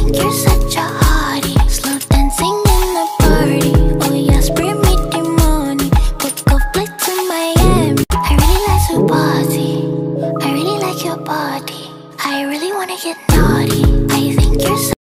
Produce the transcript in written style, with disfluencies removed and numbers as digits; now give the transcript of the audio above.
think you're such a hottie. Slow dancing in the party. Oh yes, bring me the money. Book a flight to Miami. I really like to party. I really like your body. I really wanna get naughty. I think you're so